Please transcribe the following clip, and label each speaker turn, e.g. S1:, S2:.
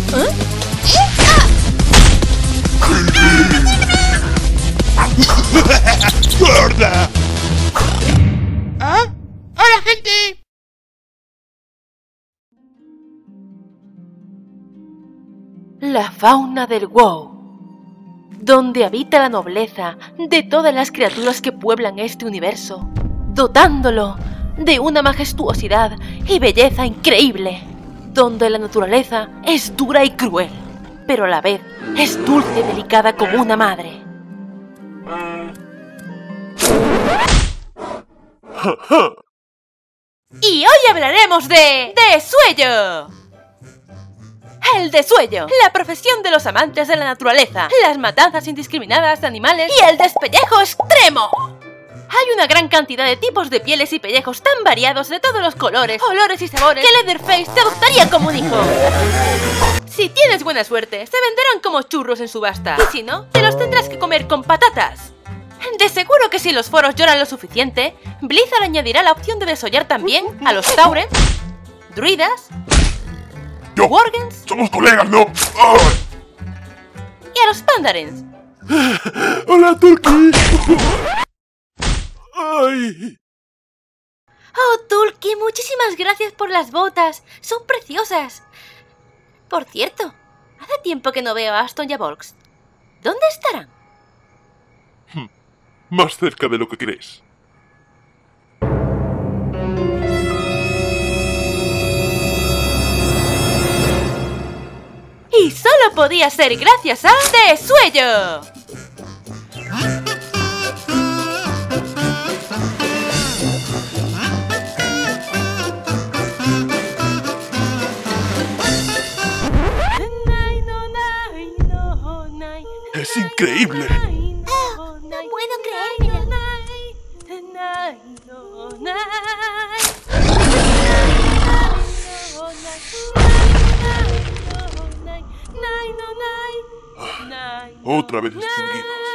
S1: ¡Gorda! ¿Ah? ¡Hola, gente!
S2: La fauna del WoW, donde habita la nobleza de todas las criaturas que pueblan este universo, dotándolo de una majestuosidad y belleza increíble, donde la naturaleza es dura y cruel, pero a la vez es dulce y delicada como una madre. Y hoy hablaremos de desuello. El desuello, la profesión de los amantes de la naturaleza, las matanzas indiscriminadas de animales y el despellejo extremo. Hay una gran cantidad de tipos de pieles y pellejos tan variados de todos los colores, olores y sabores que Leatherface te adoptaría como un hijo. Si tienes buena suerte, se venderán como churros en subasta. Y si no, te los tendrás que comer con patatas. De seguro que si los foros lloran lo suficiente, Blizzard añadirá la opción de desollar también a los Taurens, druidas, Worgens,
S1: ¡Somos colegas, no!
S2: y a los Pandarens.
S1: ¡Hola, Tulki! ¡Ay!
S2: Oh, Tulki, muchísimas gracias por las botas. Son preciosas. Por cierto, hace tiempo que no veo a Aston y a Volks. ¿Dónde estarán?
S1: Más cerca de lo que crees.
S2: Y solo podía ser gracias a Desuello.
S1: ¡Es increíble!
S3: No puedo creérmelo.
S1: Otra vez extinguidos.